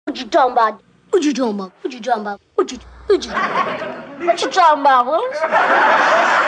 What you talking about? What you talking about? What you talking about? What you What you talking about, Willis?